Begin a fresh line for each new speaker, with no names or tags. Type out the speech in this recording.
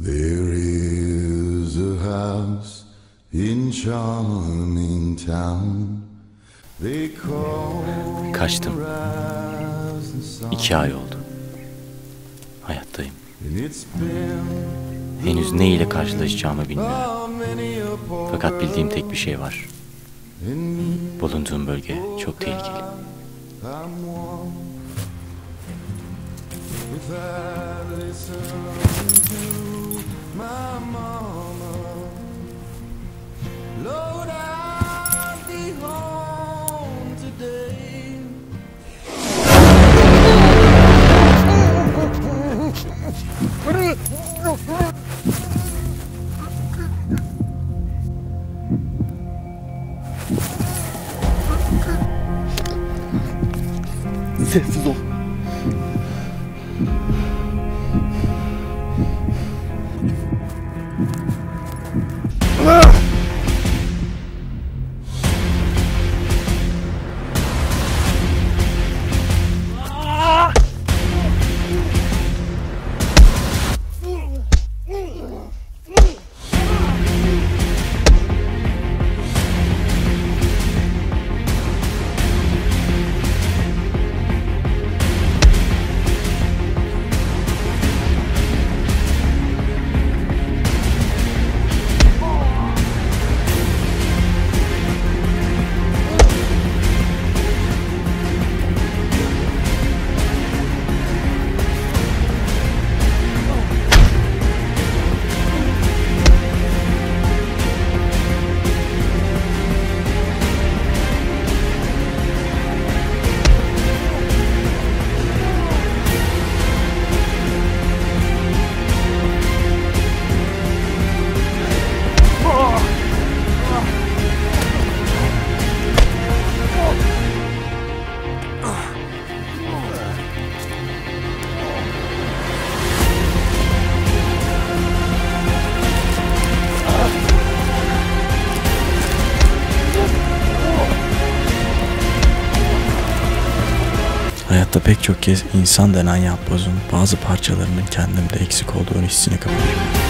There is a house in charming town. They call
Kaçtım. 2 ay oldu. Hayattayım. Henüz ne ile karşılaşacağımı bilmiyorum. Fakat bildiğim tek bir şey var. Bulunduğum bölge çok tehlikeli.
Sessiz ol.
Hayatta pek çok kez insan denen yapbozun bazı parçalarının kendimde eksik olduğunu hissine kapılıyorum.